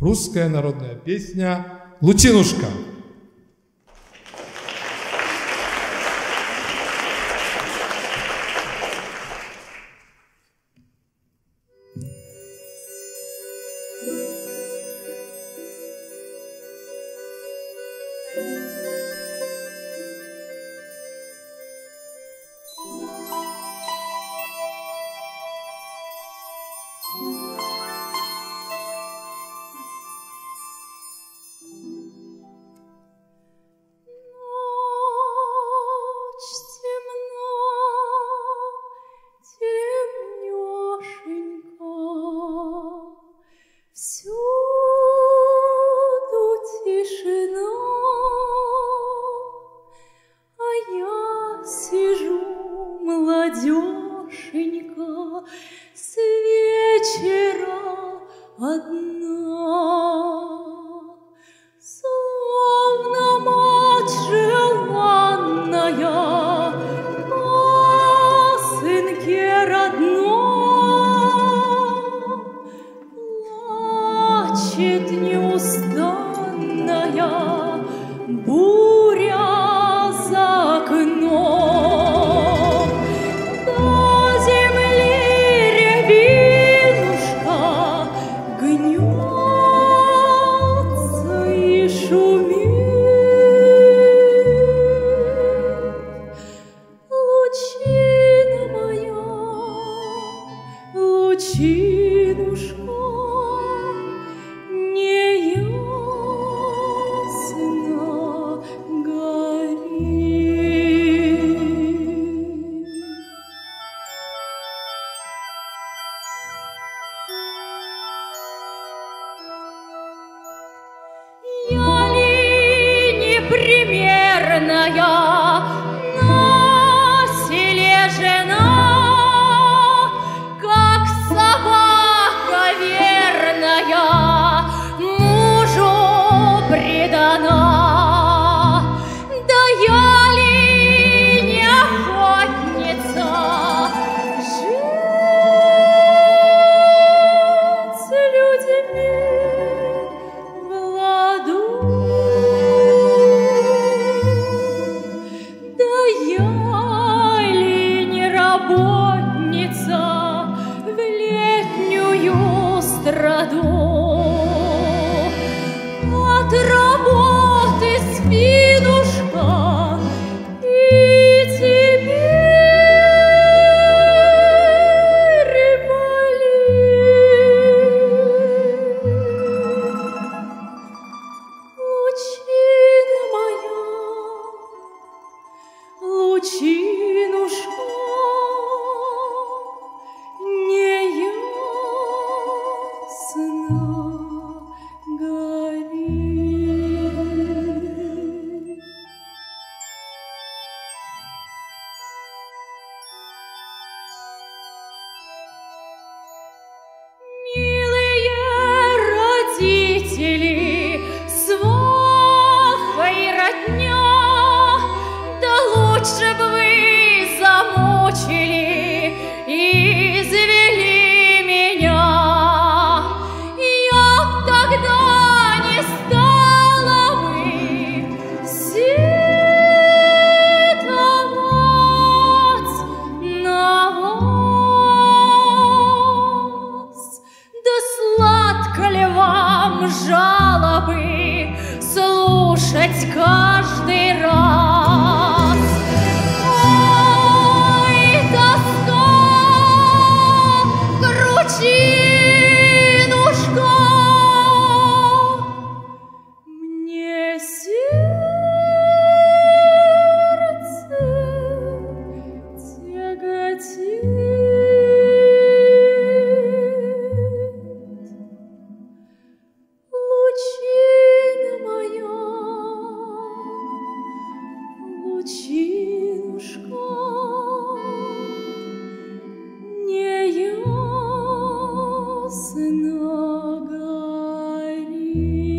Русская народная песня «Лучинушка». Молодеженька с вечера одна, словно мать желанная по сынке родном, плачет неустанная буря за окном. Лучинушка, неясно горит. Я ли непримерная на селе жена, да я ли не охотница жить с людьми в ладу? Да я ли не работница в летнюю страду? От работы спинушка и теперь болит. Лучина моя, лучинушка, неясно милые родители, сваха и родня, да лучше бы вы замучили и извели меня. Я тогда не стала бы сетовать на вас. Да сладко ли вам жалобы слушать каждый раз? Ой, тоска, кручинушка, мне сердце тяготит. Лучинушка, неясно горит.